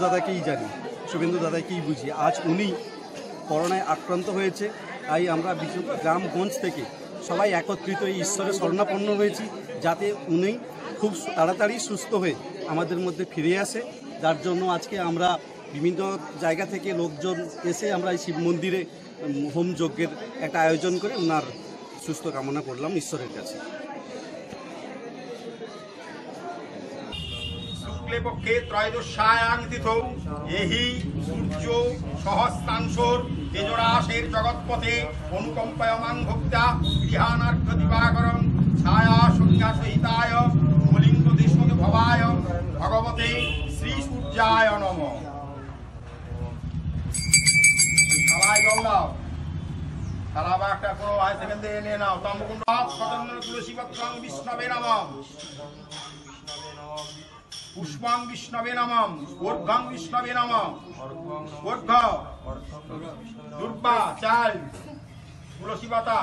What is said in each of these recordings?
দাদাকেই জানি, শুভেন্দু দাদাকেই বুঝি। আজ উনি করোনায় আক্রান্ত হয়েছে, তাই আমরা গ্রামগঞ্জ থেকে সবাই একত্রিত এই ঈশ্বরের শরণাপন্ন হয়েছি, যাতে উনি খুব তাড়াতাড়ি সুস্থ হয়ে আমাদের মধ্যে ফিরে আসে। যার জন্য আজকে আমরা বিভিন্ন জায়গা থেকে লোকজন এসে আমরা এই শিব মন্দিরে হোম যজ্ঞের একটা আয়োজন করে ওনার সুস্থ কামনা করলাম ঈশ্বরের কাছে। শুক্লপক্ষে ত্রয়োদশ্যায়াং তিথৌ এহি সূর্য সহস্রাংশোর তেজরাশের জগৎপথে অনুকম্পায়মাং ভক্তা গৃহানার্ঘ দিবাকরং ছায়া সংজ্ঞা সহিতায় কলিঙ্গ দেশমুখে ভবায় ভগবতে শ্রী সূর্যায় নমঃ। থালায় জল দাও, থালা বা একটা কোনো সেখান থেকে নিয়ে নাও। তম্বকুণ্ড তুলসী পত্রং বিষ্ণবে নমঃ, পুষ্পাং বিষ্ণবে নমঃ, অর্ঘ্যং বিষ্ণবে নমঃ, অর্ঘ্য দুর্বা চাল তুলসী পাতা।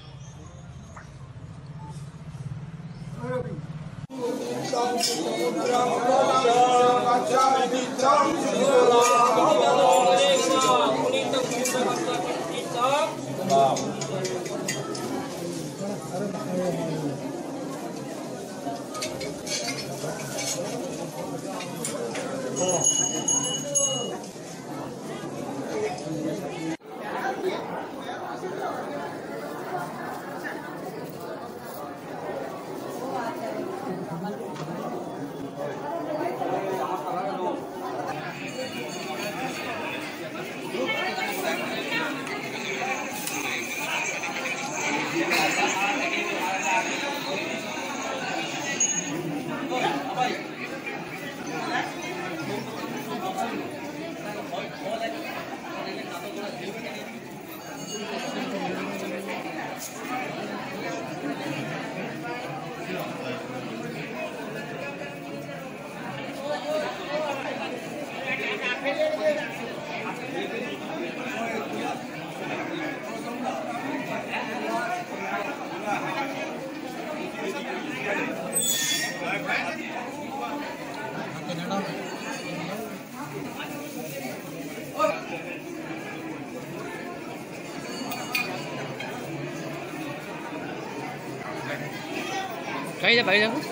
বাইরে বাইরে যাবো,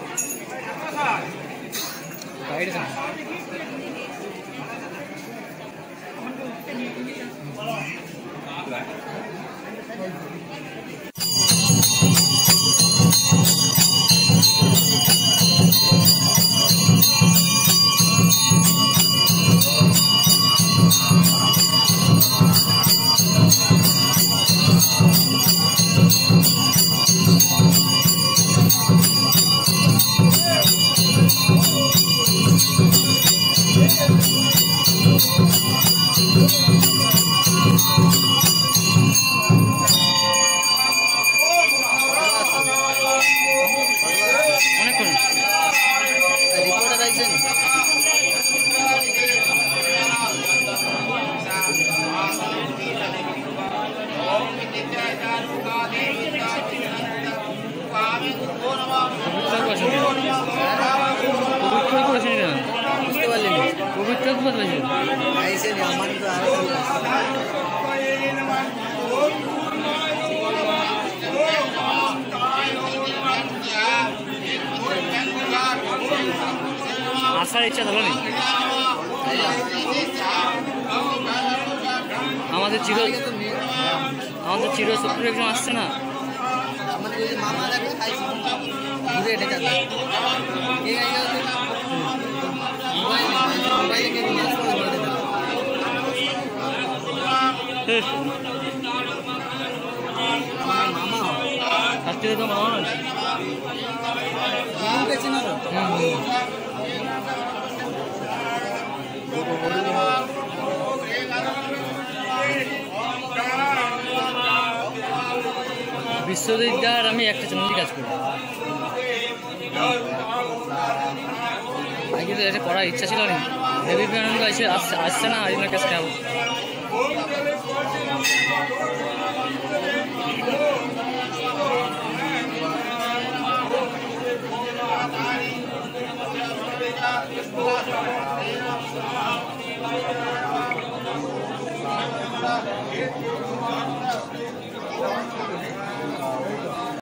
বাইরে যাবো। আসার ইচ্ছা হলো না আমাদের চির শত্রু একজন আসছে না, কার্তিক তো মামা বিশ্ববিদ্যালয়ের আমি একটা চ্যানেলে কাজ করি। আগে তো এটা করার ইচ্ছা ছিল না, দেবী বিবেকানন্দ আসছে না, এই কাছে যাবো। আছে